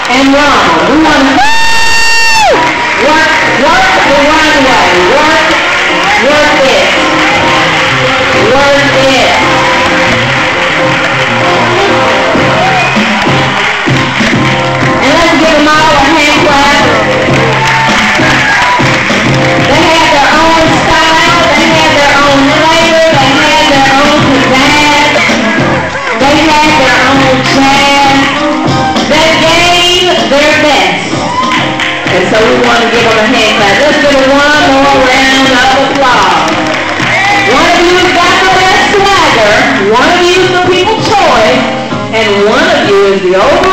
and Ronald. We want to work the runway. Work it. Work it. And let's give them all a hand clap. They had their own style. They had their own flavor. They had their own pizzazz. They had their own jazz. They gave their best. And so we want to give them a hand clap. Let's give them one more round of applause. One of you has got the best swagger. One of you is the people's choice. And one of you is the overall